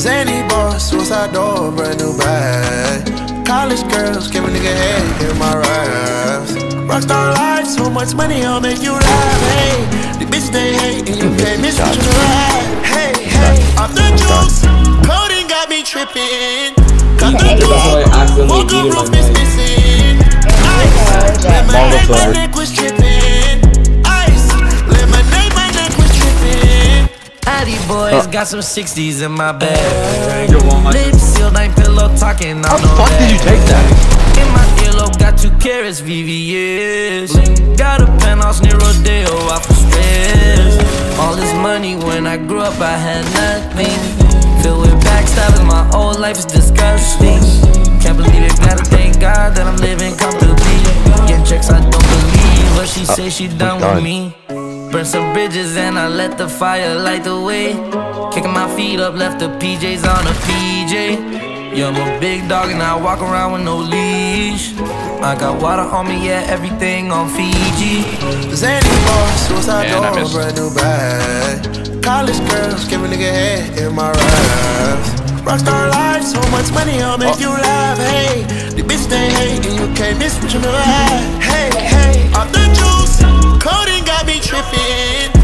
Zany boss, suicide door, brand new bag. College girls, give a nigga head, give my raps. Rockstar life, so much money, I'll make you laugh. Hey, the bitch they hate, and you can't miss what you have. Hey, off the juice, coding got me tripping. Got the juice, woke up, roof is missing. Ice, lemonade, my neck was tripping. Ice, lemonade, my neck was tripping. Addy boys got some 60s in my bag. Lips sealed, ain't pillow talking. How the fuck did you take that? In my earlobe, got 2 carats, VVS. Got a penthouse near Rodeo, out for stress. All this money, when I grew up, I had nothing. Filled with backstabbing, my whole life is disgusting. Can't believe it, gotta thank God that I'm living comfortably. Getting checks, I don't believe, but she say she done with me. Burn some bridges and I let the fire light the way. Kicking my feet up, left the PJs on a PJ. Yeah, I'm a big dog and I walk around with no leash. I got water on me, yeah, everything on Fiji. Zany boss, suicide door, brand new bag. College girls, give a nigga head in my raps. Rockstar life, so much money, I'll make you laugh. Hey, the bitch they hate, and you can't miss what you never had. Hey, off the juice, coding got me tripping.